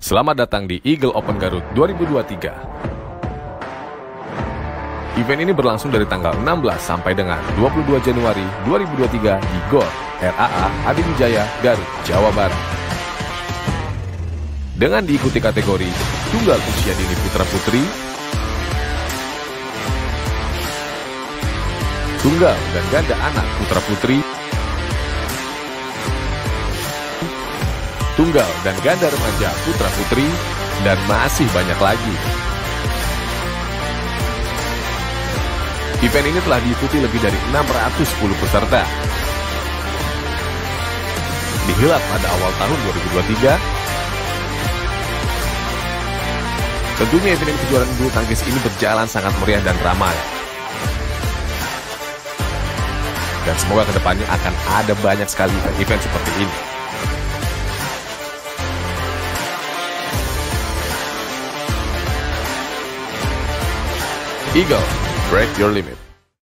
Selamat datang di Eagle Open Garut 2023. Event ini berlangsung dari tanggal 16 sampai dengan 22 Januari 2023 di GOR RAA Adiwijaya, Garut, Jawa Barat. Dengan diikuti kategori tunggal usia dini putra-putri, tunggal dan ganda anak putra-putri, tunggal dan ganda remaja putra-putri, dan masih banyak lagi. Event ini telah diikuti lebih dari 610 peserta. Dihelat pada awal tahun 2023, tentunya event kejuaraan bulu tangkis ini berjalan sangat meriah dan ramai. Dan semoga kedepannya akan ada banyak sekali event seperti ini. Eagle, break your limit.